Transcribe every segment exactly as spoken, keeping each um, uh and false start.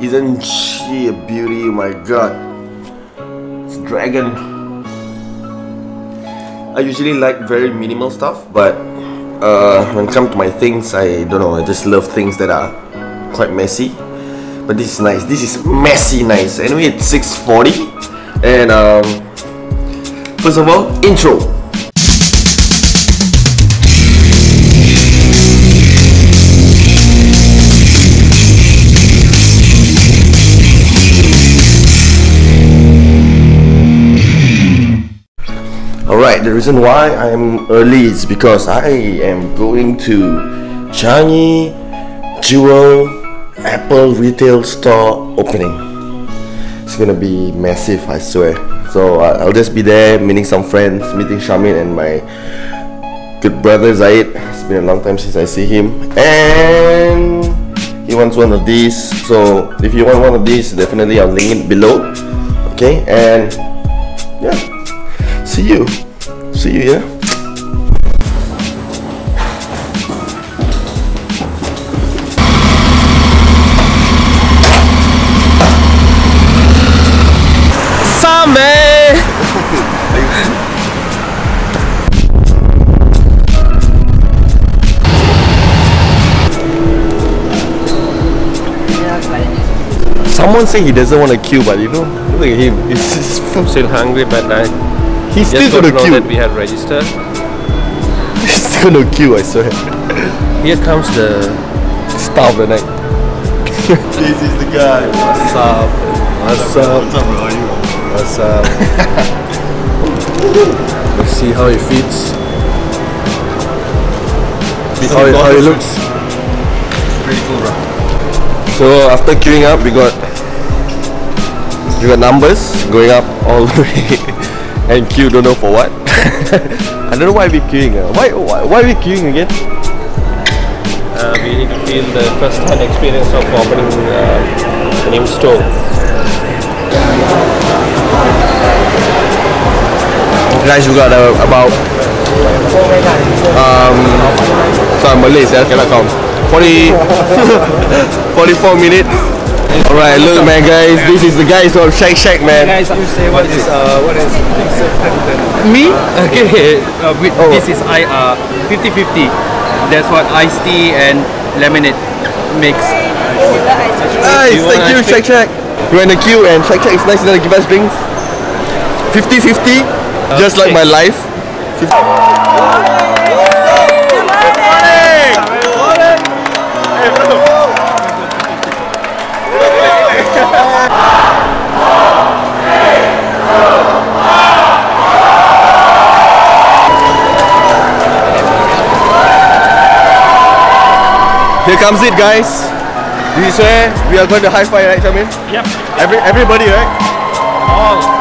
Isn't she a beauty? Oh my god. It's a dragon. I usually like very minimal stuff, but uh, when it comes to my things, I don't know, I just love things that are quite messy. But this is nice. This is messy nice. Anyway, it's six forty. And um, first of all, intro. Alright, the reason why I'm early is because I am going to Changi Jewel Apple retail store opening. It's gonna be massive, I swear. So uh, I'll just be there meeting some friends, meeting Shamin and my good brother Zaid. It's been a long time since I see him, and he wants one of these. So if you want one of these, definitely I'll link it below. Okay, and yeah, see you, see you, yeah. Someone say he doesn't want to queue, but you know, look at him. He's, he's still hungry, but I he's still gonna know queue. That we have registered. He's still gonna queue, I swear. Here comes the star of the night. This is the guy. What's up? What's up? What's up, bro? How are you? What's up? Let's see how it fits. How it, how it looks. It's pretty cool, bro. So after queuing up, we got we got numbers going up all the way, and queue don't know for what. I don't know why we queuing. Uh. Why, why why are we queuing again? Uh, we need to feel the first-hand experience of opening uh, a new store. Guys, we got uh, about um. Sorry, Malay, so I cannot count. forty, forty-four minutes. Alright, look man guys, this is the guys from Shake Shack man. Guys, you say what is uh what is Me? okay? Uh, with, Oh. This is I uh fifty fifty. That's what iced tea and lemonade mix. Nice, You thank want you ice Shake Shack. We're in the queue and Shake Shack is nice enough to give us drinks. fifty fifty, just like my life. Here comes it, guys. This is where we are going to high five, right, Shamin? Yep. Every everybody, right? All.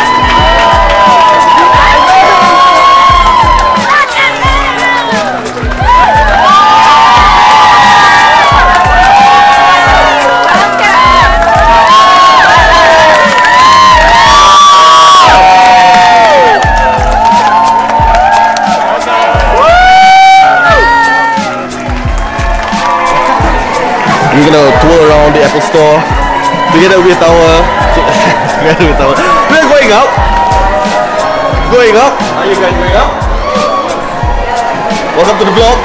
We're gonna tour around the Apple Store together with our together with our we're going up going up are you guys going up? Welcome to the vlog.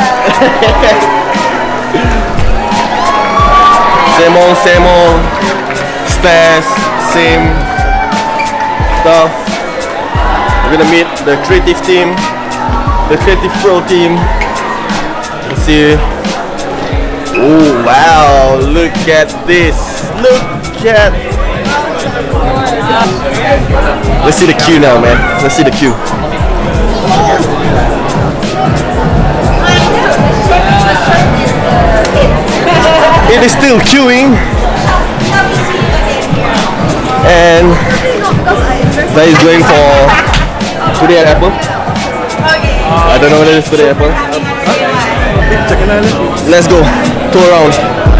Same old same old stairs, same stuff. We're gonna meet the creative team, the creative pro team. Let's see. Oh wow, look at this. Look at. Let's see the queue now, man. Let's see the queue. It is still queuing. And that is going for today at Apple. I don't know whether it's today at Apple. Let's go. Tour around.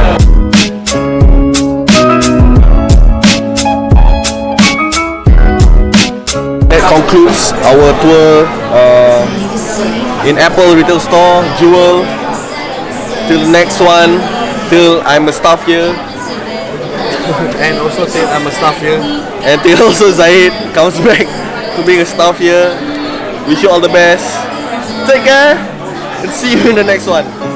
That concludes our tour uh, in Apple retail store, Jewel. Till the next one, till I'm a staff here. And also Ted, I'm a staff here. And till also Zahid comes back to being a staff here. Wish you all the best. Take care and see you in the next one.